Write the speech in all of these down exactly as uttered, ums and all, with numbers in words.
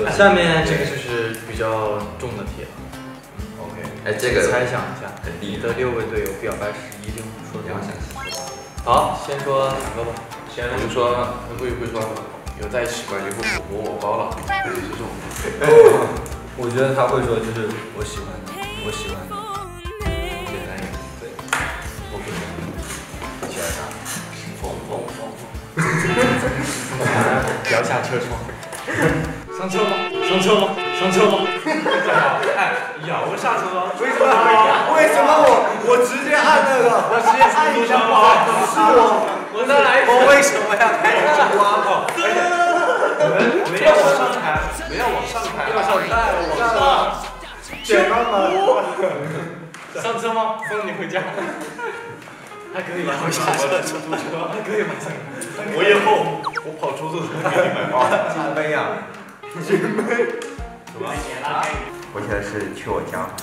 个。 下面这个就是比较重的题了。 OK， 哎，这个猜想一下，你的六位队友表白时一定说什么？好，先说哪个吧？ 先我就说，会会说有在一起吗？以后火锅我包了，就是这种。 我觉得他会说，就是我喜欢你，我喜欢你。简单一点，对。我不说。一起来啥？风风风风。 摇下车窗。上车吗？上车吗？上车吗？哎，摇下车窗。 为什么？为什么我我直接按那个？我直接按一下滑，是我。 我再来一次。 我为什么要开一下滑口？ 没要往上抬，没要往上抬，要上抬，往上。 简单吗？ 上车吗？送你回家。还可以摇下车出租车，还可以马上。 我以后我跑出租车给你买包。 金杯啊！金杯。 什么？ 我写的是去我家。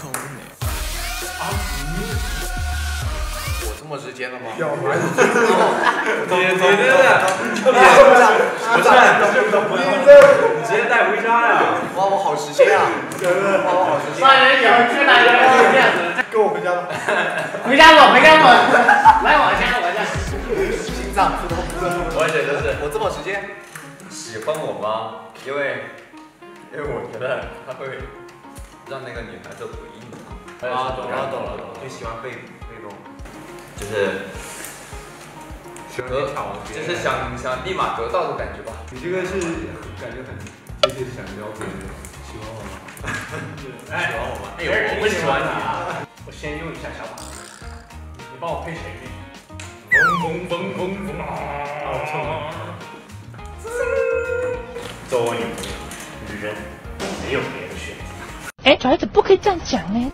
我这么直接的吗？ 表白。 对对对对。不是，你直接带回家呀！ 哇，我好直接啊！哇，我好直接。 杀人以后去哪里这样子？ 跟我回家吧。 回家吧，回家吧。来我家，我家。 心脏扑通扑通。 我写的是我这么直接。 喜欢我吗？因为因为我觉得他会让那个女孩子回应他。 啊，懂了懂了懂了。 就喜欢被被动。 就是得，就是想想立马得到的感觉吧。 你这个是感觉很接近闪标准的，喜欢我吗？ 哎，喜欢我吗？哎，我不喜欢你啊！我先用一下小马，你帮我配前面。嗡嗡嗡嗡嗡啊！做我女朋友，女人没有别的选择。 哎，小孩子不可以这样讲呢。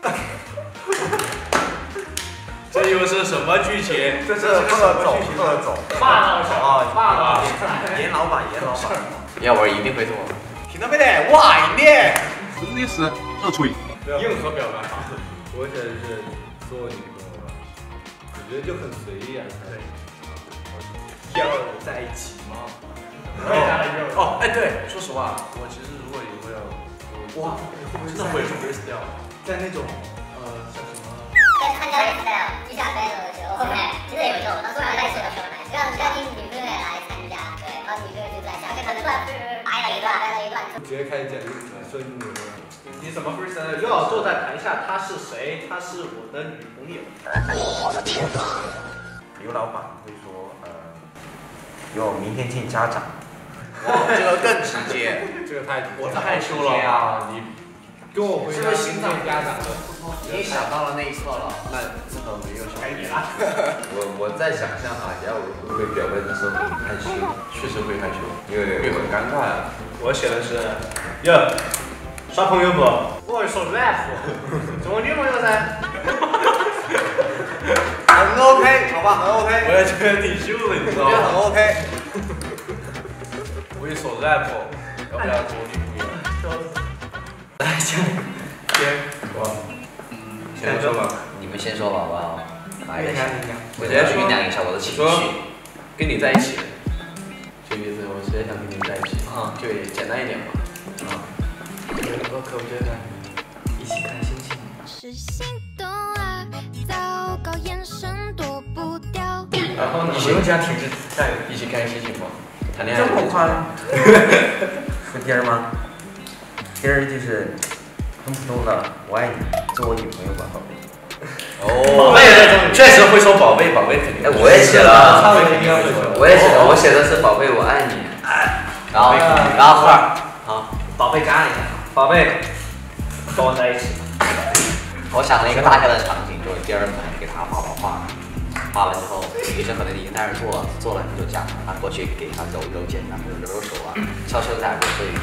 这又是什么剧情？ 这是各种各种霸道啊， 霸道严老板，严老板， 要玩一定会做。 听到没得？哇，一念。 真的是热吹。 硬核表白法。 我写的是做我女朋友吧，我觉得就很随意啊。对。 要在一起吗？ 哦，哎，对，说实话，我其实如果以后要， 哇， 真的会 freestyle， 在那种呃像什么？ 在参加 freestyle 地下杯的时候，后面真的有时候，当突然在射的时候呢，让让你女朋友来参加，对，然后女朋友就在下面，可能突然挨了一段，挨了一段， 直接开始讲说你女朋友。 你怎么 freestyle？ 就要坐在台下，她是谁？她是我的女朋友。 我的天哪！ 刘老板会说，呃，有明天见家长。 哇，这个更直接， 这个太我太害羞了啊！你跟我回家。 是不是心脏家长的？ 你想到了那一侧了， 那这个没有小该你了。 我我在想象啊，假如我会表白的时候很害羞， 确实会害羞， 因为会很尴尬呀。 我写的是，哟，耍朋友不？我说 rap， 做我女朋友噻。 很 OK， 好吧，很 OK。 我也觉得挺秀的，你知道吗？ 我觉得很 OK。 我一手 rap， 要不要做我女朋友？ 来，先先我先说吧， 你们先说吧，好不好？来一下，我我先说先酝酿一下我的情绪。 跟你在一起，就意思我直接想跟你在一起， 啊， 就也简单一点嘛。 啊，我可不觉得一起看心情。 是心动啊，糟糕，眼神躲不掉。 然后呢？ 你不用这样停止， 在一起看心情吗？谈恋爱这么快？说第二吗？第二就是很普通的，我爱你，做我女朋友吧，宝贝。 哦，确实会说宝贝，宝贝肯定。 哎，我也写了， 差不多应该会说。 我也写了，我写的是宝贝，我爱你。然后然后后二，好， 宝贝加一下，宝贝，跟我在一起。 我想了一个大概的场景，就是第二可能给他画画画，画完之后，女生可能已经在那做了，做了你就讲，他过去给他揉一揉肩膀，揉揉手啊，悄悄在耳边说一句。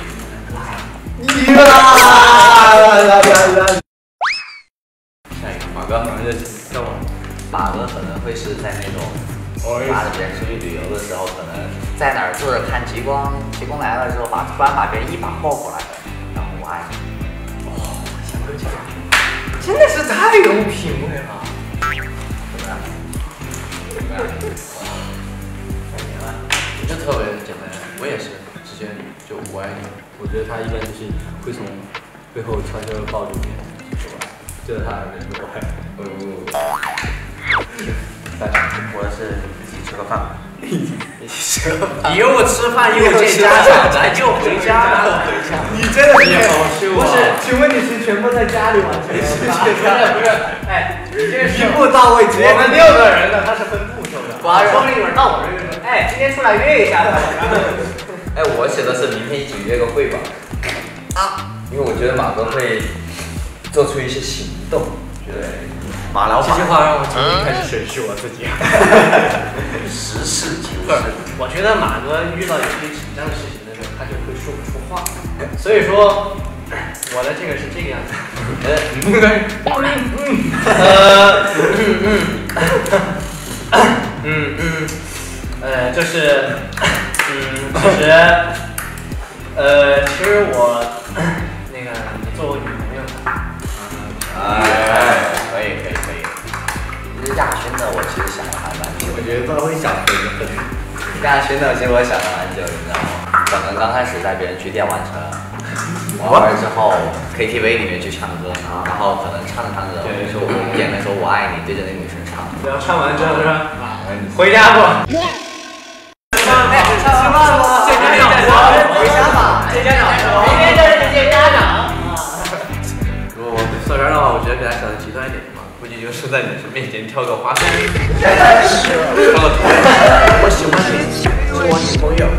下一个马哥，马哥叫我。马哥可能会是在那种拉着别人出去旅游的时候，可能在哪儿坐着看极光，极光来了之后，把突然把别人一把抱过来，然后我爱你。 哦，想哥这个真的是太有品味了。 怎么样？怎么样？ 三年了，就特别简单，我也是直接就我爱你，我我觉得他一般就是会从背后悄悄地抱住你，说爱，这是他的那种爱。不不不， 我是一起吃个饭。 又吃饭又见家长，咱就回家了。 你真的是好羞啊！ 不是，请问你是全部在家里完成的？ 不是不是，哎，你这一步到位，直接我们六个人的，他是分步骤的。我说了一会儿到我这儿说，哎，今天出来约一下。 哎，我写的是明天一起约个会吧。啊，因为我觉得马哥会做出一些行动。对， 马老这句话让我重新开始审视我自己。 实事求不是，我觉得马哥遇到有些紧张的事情的时候，他就会说不出话。所以说，我的这个是这个样子。呃，嗯嗯嗯，呃，就是，嗯，其实，呃，其实我那个你做我女朋友。 哎，可以可以可以。其实亚轩的我其实想了还蛮久， 我觉得他会想很很。 亚轩的其实我想了蛮久，你知道吗？可能刚开始在别人去店完成，玩完之后 K T V 里面去唱歌，然后可能唱着唱着，说演的时候我爱你，对着那女生唱。 然后唱完之后是吧？回家不？吃饭吗？吃饭吗？见家长，回家吧。见家长，明天就是见家长。 如果我说这的话，我觉得给他想的极端一点嘛，估计就是在女生面前跳个滑水，跳个腿。我喜欢你，是我女朋友。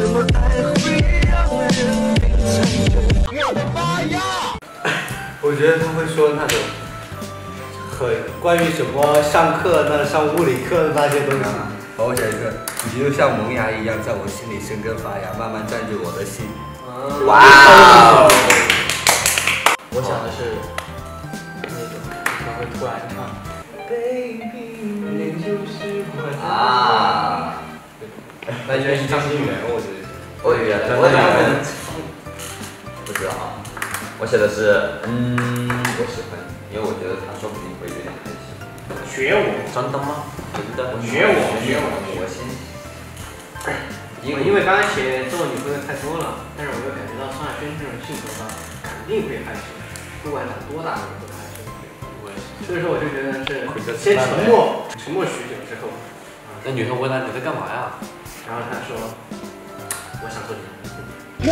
我觉得他会说那种很关于什么上课那上物理课的那些东西。好，我想一个，你就像萌芽一样，在我心里生根发芽，慢慢占据我的心。 哇哦！ 我想的是那种他会突然唱 ，Baby， 你就是我啊！ 那觉得你唱应援，我觉得。 我以为我以为不知道啊，我写的是嗯，我喜欢你，因为我觉得他说不定会有点开心。 学我， 真的吗？真的。 学我，学我， 我先。 因为因为刚才写做女朋友太多了，但是我又感觉到宋亚轩这种性格吧，肯定会害羞，不管长多大的人都害羞。所以说我就觉得是先沉默，沉默许久之后， 那女生问他你在干嘛呀？ 然后他说我想做你的男朋友。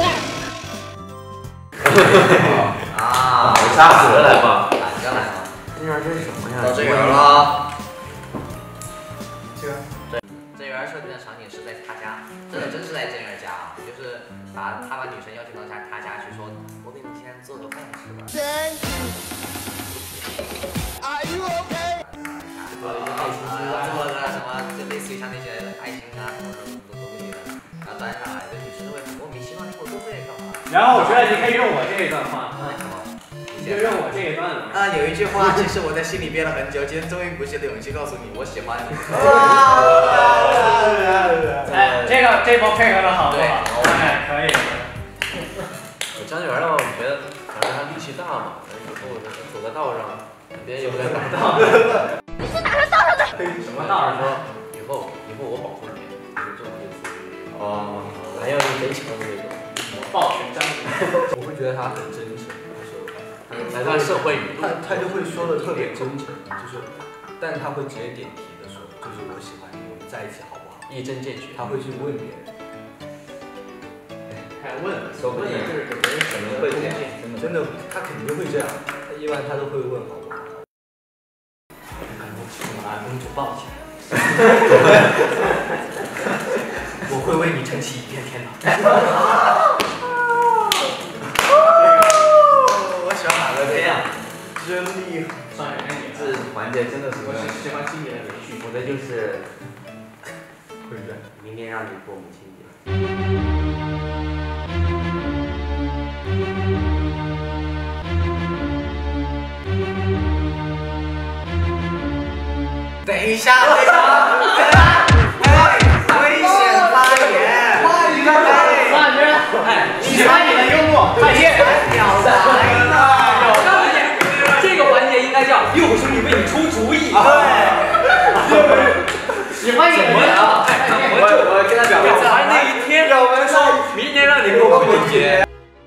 啊， 我下次来吧。 哪个来吗？ 这边这是什么呀？ 到这边了。 这个。 郑源设定的场景是在他家，真的真是在郑源家啊，就是把他把女生邀请到家他家去说，我给你今天做个饭吃吧。 Are you okay？ 做一些爱心啊，做个什么，就类似于像那些爱心啊什么什么东西的，然后端上来，这女生会很莫名其妙，你给我做这个干嘛？ 然后我觉得你可以用我这一段话， 什么？ 你就用我这一段了。 啊，有一句话，其实我在心里憋了很久，今天终于鼓起了勇气告诉你，我喜欢你。 哎，这个这波配合的好，对，哎，可以。 我张元的话，我觉得反正他力气大嘛，以后走在道上，别人有个人挡道。 你是哪个道上的？ 什么道上？ 说以后以后我保护你，这种意思。 哦， 还要你贼强的那种。 抱拳张嘴。 我会觉得他很真诚， 来段社会语录。 他他就会说的特别真诚，就是，但他会直接点题的说，就是我喜欢你，我们在一起好不好？ 一针见血， 他会去问别人。 还问， 说不定就是给别人可能会这样，真的，他肯定会这样，他一般他都会问好不好？ 把公主抱起来。我会为你撑起一片天堂。 我喜欢马哥这样， 真厉害！ 上海跟你这环节真的是我是喜欢经典的连续， 我的就是会这样。 明天让你过母亲节。 等一下，等一下，哎，危险发言！ 马军，哎，喜欢你的幽默，再见。 秒来了！ 这个环节应该叫六兄弟为你出主意。 对，喜欢你的幽默。 我我跟他表白， 表白那一天，明天让你过母亲节。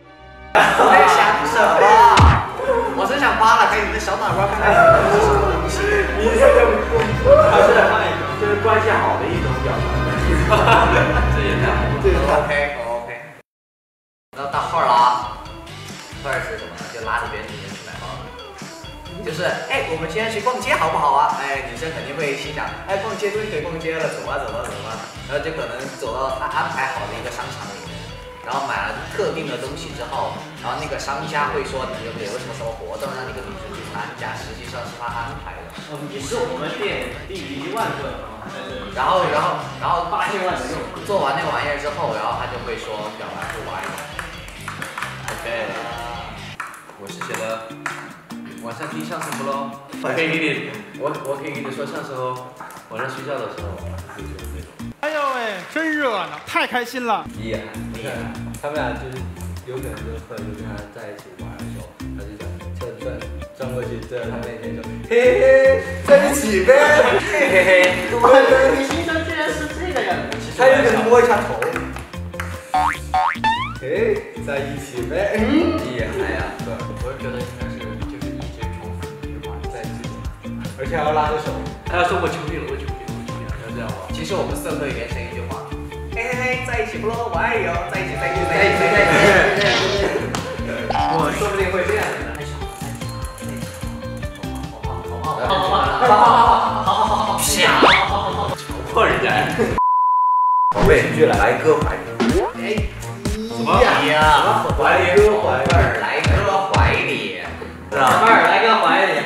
小脑瓜看看是什么东西。 你这个还是这是关系好的一种表达。 这也太好了。 这个 OK OK。然后到后儿了啊，后儿是什么呢？就拉着别人女生去买包。就是，哎，我们今天去逛街好不好啊？哎，女生肯定会心想，哎，逛街终于可以逛街了，走吧走吧走吧。然后就可能走到他安排好的一个商场里面。然后买了特定的东西之后，然后那个商家会说你有没有什么什么活动让你跟女生去参加，实际上是他安排的。 哦，你是我们店第一万个啊， 然后然后然后八千万的用户， 做完那个玩意儿之后，然后他就会说表白会玩一玩。 OK， 我是写的晚上听相声不喽？我可以给你，我我可以给你说相声哦。晚上睡觉的时候就就是那种。 哎呦喂，真热闹，太开心了！ 厉害厉害，他们俩就是有可能就是后来就跟他在一起玩的时候，他就想转转转过去对着他面前说，嘿嘿嘿，在一起呗，嘿嘿嘿， 我的心声居然是这个样子。 他有可能摸一下头，嘿，在一起呗，嗯，厉害呀，对， 我觉得应该是就是一直重复这句话在一起， 而且还要拉着手， 他要说我求你了，我求你了，我求你了，要这样吗？ 其实我们色科语言是一句话，嘿嘿嘿，在一起不喽，我爱你哦，在一起在一起在一起在一起在一起。 我说不定会这样子的。 好好好好好好好好，啪！ 强迫人家。 宝贝，去来哥怀里。 哎， 什么呀？ 来哥怀里， 来哥怀里， 老伴儿来个怀里，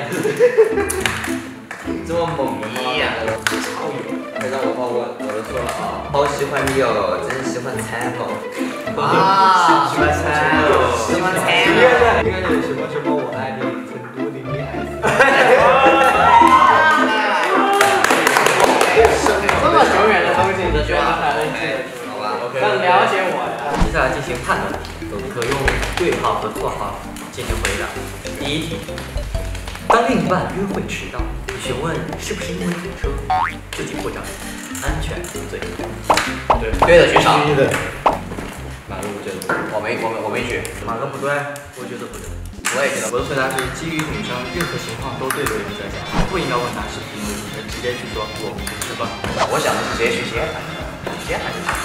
这么猛呀！ 超有。快让我报我，我都说了啊，好喜欢你哦，真喜欢餐哦。 啊，喜欢餐哦，喜欢餐哦。 应该是什么什么我爱你，成都的你爱死。 这么久远的东西，你居然还能记得住？ 好吧， 更了解我呀。 接下来进行判断题，可用对号和错号进行回答。第一题，当另一半约会迟到，询问是不是因为堵车，自己不长，安全最重要。 对， 对的举手。 的。马路真的。 我没我没我没举， 马哥不对，我觉得不对。 我也觉得。 我的回答是基于女生任何情况都对的原则下，不应该问她是不是因为堵车，直接去说我不是吧。 我想的是直接去接他，接他就行。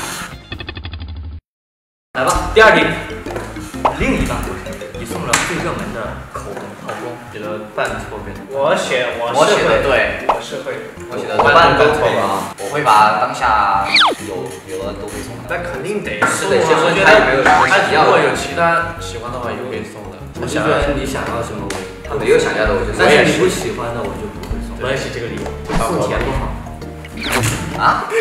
来吧，第二题，另一半过生日，你送了最热门的口红套装， 写的半错边。 我写我我写的对， 我是会， 我写的半都错吧？我会把当下有有的都会送的。 那肯定得是得先我觉问他有没有得他想要的。 如果有其他喜欢的话，也可以送的。 我觉得你想要什么我， 他没有想要的我就送。 但是你不喜欢的我就不会送。 我也是这个理由，送钱不好。 啊？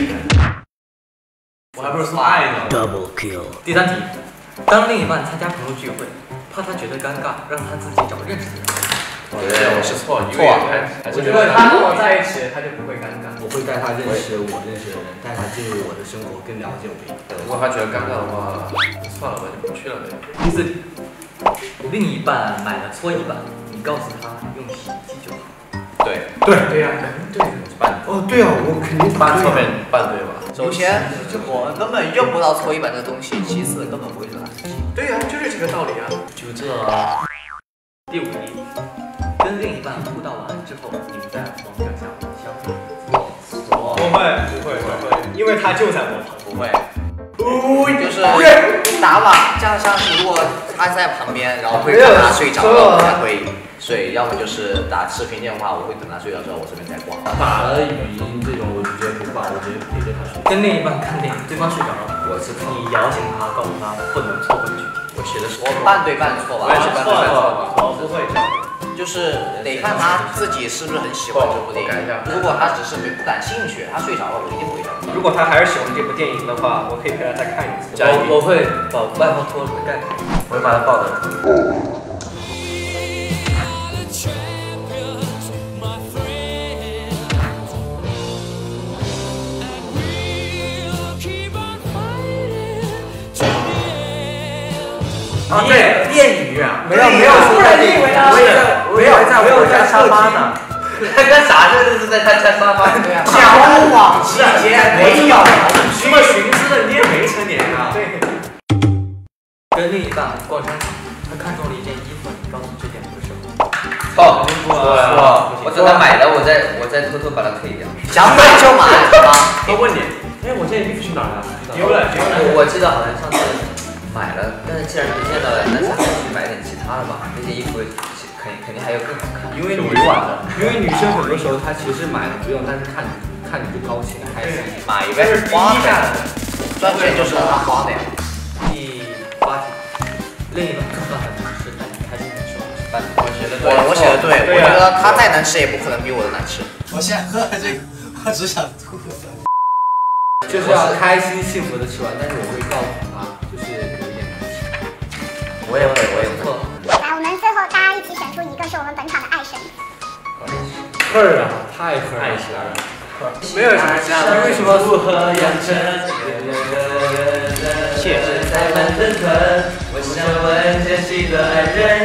我还不是送爱呢。 第三题，当另一半参加朋友聚会，怕他觉得尴尬，让他自己找认识的人。 对，我是错，因为还还是如果他跟我在一起，他就不会尴尬。 我会带他认识我认识的人，带他进入我的生活，更了解我一点。 如果他觉得尴尬的话，算了吧，就不去了呗。 第四题，另一半买了搓衣板，你告诉他用洗衣机就好。 对， 对对呀，肯定对。 半哦，对啊，我肯定半侧面半对吧？ 首先，我根本用不到搓衣板这个东西；其次，根本不会拿手机。 对呀，就是这个道理啊。 就这。 第五题，跟另一半互道晚安之后，你们在网上下消费。 不会不会不会，因为他就在我旁边。 不会。就是打码，加上如果他在旁边，然后会等他睡着了，我才会睡；要么就是打视频电话，我会等他睡着之后，我这边再挂。 打了语音这种，我就觉得不挂，我直接陪着他睡。 跟另一半看电影，对方睡着了， 我是你摇醒他，告诉他不能错过具体。 我写的是我半对半错吧， 我也是半对半错吧。 我不会这样。 就是得看他自己是不是很喜欢这部电影。如果他只是不感兴趣，他睡着了，我一定不会这样。 如果他还是喜欢这部电影的话，我可以陪他再看一次。 我我会把外套脱了盖上， 我会把他抱着。 啊，对，电影啊， 没有没有说在电影， 我也在，我也在我家沙发呢。 他干啥这是在他家沙发？对啊。 交往期间没有， 什么寻思的？你也没成年啊。 对。 跟另一半逛商场，他看中了一件衣服，你告诉这件不是。 错。 错，我等他买了，我再我再偷偷把它退掉。 想买就买，好吧？ 他问你，哎，我这件衣服去哪儿了？丢了，丢了。 我记得好像上次买了，但是既然不见了，那下次去买点其他的吧。那些衣服肯肯定还有更好看。 因为委婉的，因为女生很多时候她其实买了不用，但是看看你就高兴开心， 买一呗，花呗，赚钱就是让他花的呀。 第八题，另一半做饭很难吃，但你开心的时候是办我觉得我我写的对，我觉得他再难吃也不可能比我的难吃。 我现在喝了这个，我只想吐。 就是要开心幸福的吃完，但是我会告诉他，就是有一点难吃。 我也会，我也会。 来，我们最后大家一起选出一个是我们本场的爱神。 会儿啊，太会爱吃了。 没有什么其他的。 为什么不喝养成？ 谢谢。 在慢吞吞，我想问珍惜的爱人